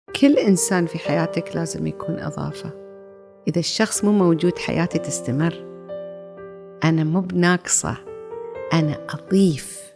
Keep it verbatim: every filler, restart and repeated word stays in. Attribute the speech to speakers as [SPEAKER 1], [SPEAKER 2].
[SPEAKER 1] كل إنسان في حياتك لازم يكون إضافة. إذا الشخص مو موجود حياتي تستمر. أنا مو بناقصة، أنا أضيف.